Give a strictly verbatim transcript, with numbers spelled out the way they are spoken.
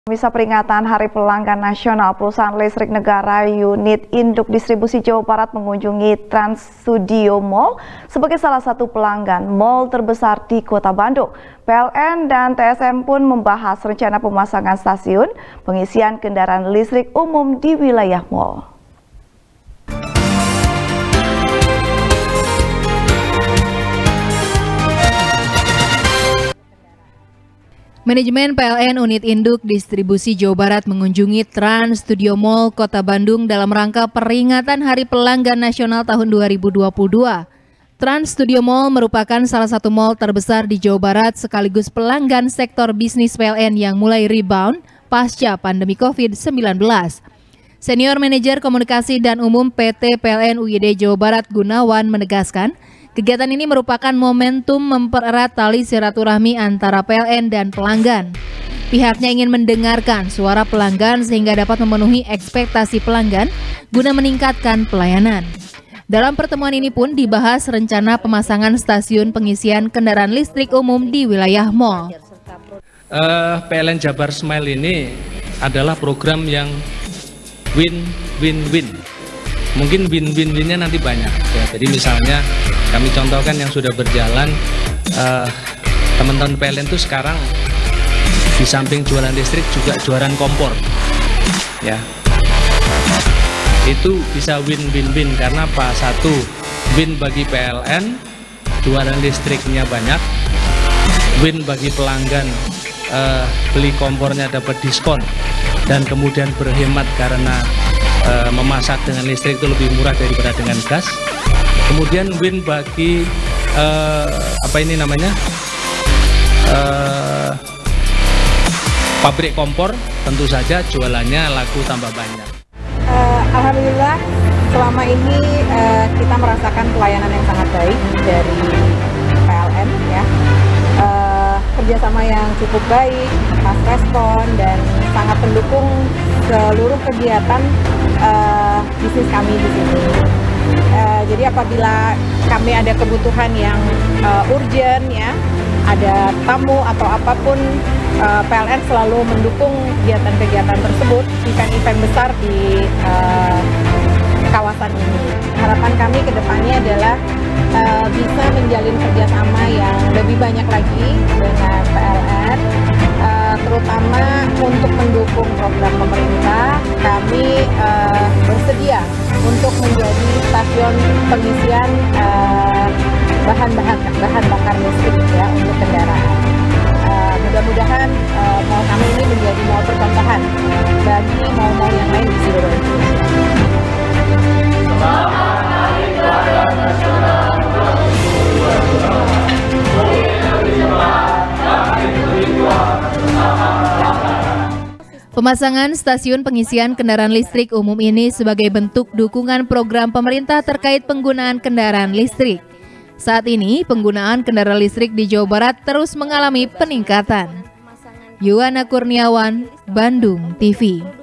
Bisa peringatan Hari Pelanggan Nasional, perusahaan listrik negara unit induk distribusi Jawa Barat mengunjungi Trans Studio Mall sebagai salah satu pelanggan mall terbesar di Kota Bandung. P L N dan T S M pun membahas rencana pemasangan stasiun pengisian kendaraan listrik umum di wilayah mall. Manajemen P L N Unit Induk Distribusi Jawa Barat mengunjungi Trans Studio Mall Kota Bandung dalam rangka peringatan Hari Pelanggan Nasional tahun dua ribu dua puluh dua. Trans Studio Mall merupakan salah satu mall terbesar di Jawa Barat sekaligus pelanggan sektor bisnis P L N yang mulai rebound pasca pandemi COVID sembilan belas. Senior Manajer Komunikasi dan Umum P T P L N U I D Jawa Barat Gunawan menegaskan, kegiatan ini merupakan momentum mempererat tali silaturahmi antara P L N dan pelanggan. Pihaknya ingin mendengarkan suara pelanggan sehingga dapat memenuhi ekspektasi pelanggan guna meningkatkan pelayanan. Dalam pertemuan ini pun dibahas rencana pemasangan stasiun pengisian kendaraan listrik umum di wilayah mall. Uh, P L N Jabar Smile ini adalah program yang win-win-win. Mungkin win-win-winnya nanti banyak ya. Jadi misalnya kami contohkan yang sudah berjalan, teman-teman uh, P L N itu sekarang di samping jualan listrik juga jualan kompor ya. Itu bisa win-win-win karena apa? Satu, win bagi P L N, jualan listriknya banyak. Win bagi pelanggan, uh, beli kompornya dapat diskon dan kemudian berhemat karena Uh, memasak dengan listrik itu lebih murah daripada dengan gas. Kemudian win bagi uh, apa ini namanya uh, pabrik kompor, tentu saja jualannya laku tambah banyak. Uh, Alhamdulillah selama ini uh, kita merasakan pelayanan yang sangat baik dari P L N ya. Uh, kerjasama yang cukup baik, fast respon dan sangat mendukung seluruh kegiatan uh, bisnis kami di sini. Uh, jadi apabila kami ada kebutuhan yang uh, urgent ya, ada tamu atau apapun, uh, P L N selalu mendukung kegiatan-kegiatan tersebut, event-event besar di uh, kawasan ini. Harapan kami ke depannya adalah uh, bisa menjalin kerjasama yang lebih banyak lagi dengan P L N, uh, terutama untuk mendukung program pemerintah. Kami uh, bersedia untuk menjadi stasiun pengisian bahan-bahan uh, bahan bakar listrik ya untuk kendaraan. Uh, mudah-mudahan uh, mall kami ini menjadi mall percontohan bagi mall-mall yang lain di seluruh Indonesia. Pemasangan stasiun pengisian kendaraan listrik umum ini sebagai bentuk dukungan program pemerintah terkait penggunaan kendaraan listrik. Saat ini, penggunaan kendaraan listrik di Jawa Barat terus mengalami peningkatan. Yuwana Kurniawan, Bandung T V.